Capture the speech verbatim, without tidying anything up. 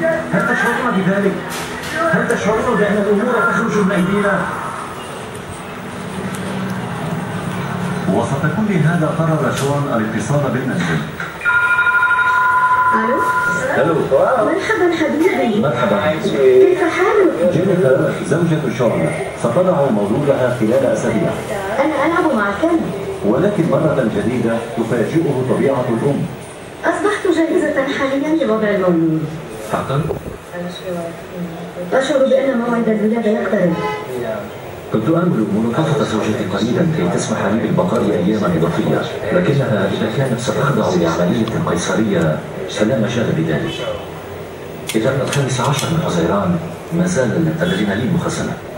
هل تشعرون بذلك؟ هل تشعرون بأن الأمور تخرج من أيدينا؟ وسط كل هذا قرر شون الاتصال بالمنزل. الو؟ الو مرحبا حبيبي. مرحبا. كيف حالك؟ جينيفر زوجة شون ستضع مولودها خلال أسابيع. أنا ألعب مع كلب. ولكن مرة جديدة تفاجئه طبيعة الأم. أصبحت جاهزة حاليا لوضع المولود. حقا؟ أشعر بأن موعد الولادة يقترب. كنت آمل ملاطفة زوجتي قليلا كي تسمح لي بالبقاء أياما إضافية، لكنها إذا كانت ستخضع لعملية قيصرية فلا مجال بذلك. إذا الخامس عشر من حزيران ما زال الأدرينالين مخزنة.